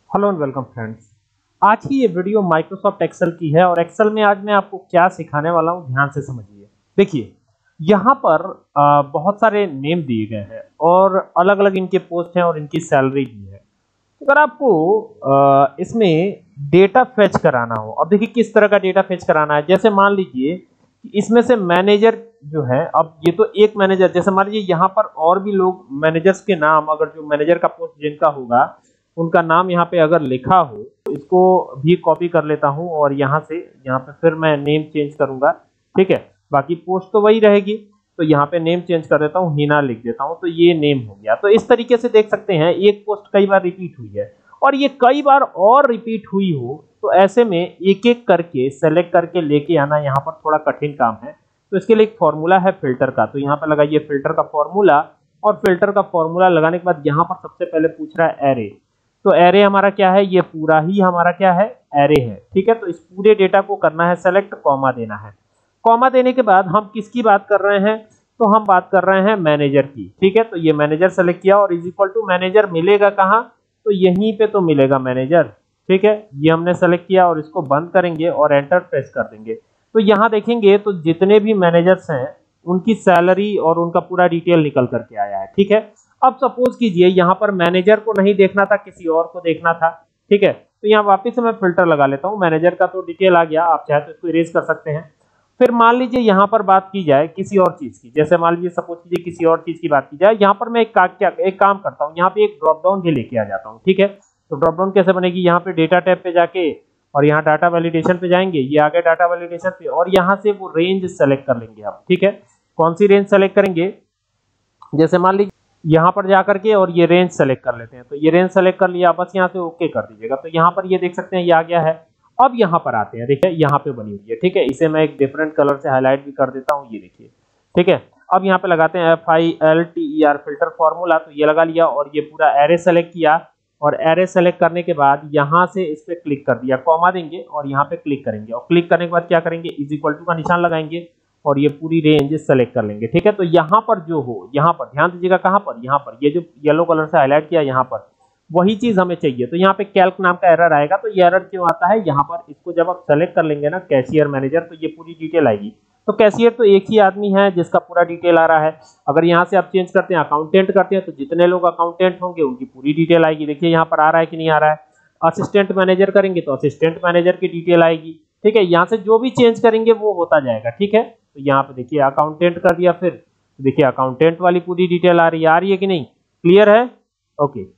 Hello and welcome friends. आज की ये वीडियो माइक्रोसॉफ्ट एक्सेल की है और एक्सेल में आज मैं आपको क्या सिखाने वाला हूं, ध्यान से समझिए। देखिए यहाँ पर बहुत सारे नेम दिए गए हैं और अलग अलग इनके पोस्ट हैं और इनकी सैलरी भी है। अगर आपको इसमें डेटा फेच कराना हो, अब देखिए किस तरह का डेटा फेच कराना है। जैसे मान लीजिए कि इसमें से मैनेजर जो है, अब ये तो एक मैनेजर, जैसे मान लीजिए यहाँ पर और भी लोग मैनेजर्स के नाम, अगर जो मैनेजर का पोस्ट जिनका होगा उनका नाम यहाँ पे अगर लिखा हो तो इसको भी कॉपी कर लेता हूँ और यहाँ से यहाँ पे फिर मैं नेम चेंज करूंगा। ठीक है, बाकी पोस्ट तो वही रहेगी, तो यहाँ पे नेम चेंज कर देता हूँ, हीना लिख देता हूँ, तो ये नेम हो गया। तो इस तरीके से देख सकते हैं एक पोस्ट कई बार रिपीट हुई है और ये कई बार और रिपीट हुई हो तो ऐसे में एक एक करके सेलेक्ट करके लेके आना यहाँ पर थोड़ा कठिन काम है। तो इसके लिए एक फॉर्मूला है फिल्टर का, तो यहाँ पर लगाइए फिल्टर का फॉर्मूला। और फिल्टर का फॉर्मूला लगाने के बाद यहाँ पर सबसे पहले पूछ रहा है एरे। तो एरे हमारा क्या है, ये पूरा ही हमारा क्या है, एरे है। ठीक है, तो इस पूरे डेटा को करना है सेलेक्ट, कॉमा देना है। कॉमा देने के बाद हम किसकी बात कर रहे हैं, तो हम बात कर रहे हैं मैनेजर की। ठीक है, तो ये मैनेजर सेलेक्ट किया और इज इक्वल टू मैनेजर मिलेगा कहाँ, तो यहीं पे तो मिलेगा मैनेजर। ठीक है, ये हमने सेलेक्ट किया और इसको बंद करेंगे और एंटर प्रेस कर देंगे। तो यहाँ देखेंगे तो जितने भी मैनेजर्स हैं उनकी सैलरी और उनका पूरा डिटेल निकल करके आया है। ठीक है, अब सपोज कीजिए यहाँ पर मैनेजर को नहीं देखना था, किसी और को देखना था। ठीक है, तो यहाँ वापस से मैं फिल्टर लगा लेता हूँ, मैनेजर का तो डिटेल आ गया, आप चाहे तो इसको इरेज कर सकते हैं। फिर मान लीजिए यहाँ पर बात की जाए किसी और चीज की, जैसे मान लीजिए सपोज कीजिए किसी और चीज की बात की जाए, यहाँ पर मैं एक काम करता हूँ, यहाँ पे एक ड्रॉप डाउन भी लेके आ जाता हूँ। ठीक है, तो ड्रॉप डाउन कैसे बनेगी, यहाँ पे डेटा टैब पे जाके और यहाँ डाटा वैलिडेशन पे जाएंगे, ये आ गया डाटा वैलिडेशन पे, और यहाँ से वो रेंज सेलेक्ट कर लेंगे आप। ठीक है, कौन सी रेंज सेलेक्ट करेंगे, जैसे मान लीजिए यहाँ पर जाकर के और ये रेंज सेलेक्ट कर लेते हैं, तो ये रेंज सेलेक्ट कर लिया, बस यहाँ से ओके कर दीजिएगा। तो यहाँ पर ये देख सकते हैं ये आ गया है। अब यहाँ पर आते हैं, देखिए यहाँ पे बनी हुई है। ठीक है, इसे मैं एक डिफरेंट कलर से हाईलाइट भी कर देता हूँ, ये देखिए। ठीक है, अब यहाँ पे लगाते हैं FILTER फिल्टर फॉर्मूला, तो ये लगा लिया और ये पूरा एरे सेलेक्ट किया और एरे सेलेक्ट करने के बाद यहाँ से इस पे क्लिक कर दिया, कॉमा देंगे और यहाँ पे क्लिक करेंगे और क्लिक करने के बाद क्या करेंगे, इज इक्वल टू का निशान लगाएंगे और ये पूरी रेंज सेलेक्ट कर लेंगे। ठीक है, तो यहाँ पर जो हो, यहाँ पर ध्यान दीजिएगा, कहाँ पर, यहाँ पर ये जो येलो कलर से हाईलाइट किया यहाँ पर वही चीज हमें चाहिए। तो यहाँ पे कैल्क नाम का एरर आएगा, तो ये एरर क्यों आता है, यहाँ पर इसको जब आप सेलेक्ट कर लेंगे ना कैशियर मैनेजर, तो ये पूरी डिटेल आएगी। तो कैशियर तो एक ही आदमी है जिसका पूरा डिटेल आ रहा है। अगर यहाँ से आप चेंज करते हैं अकाउंटेंट करते हैं, तो जितने लोग अकाउंटेंट होंगे उनकी पूरी डिटेल आएगी। देखिए यहाँ पर आ रहा है कि नहीं आ रहा है। असिस्टेंट मैनेजर करेंगे तो असिस्टेंट मैनेजर की डिटेल आएगी। ठीक है, यहाँ से जो भी चेंज करेंगे वो होता जाएगा। ठीक है, तो यहाँ पे देखिए अकाउंटेंट कर दिया, फिर देखिए अकाउंटेंट वाली पूरी डिटेल आ रही है कि नहीं, क्लियर है, ओके।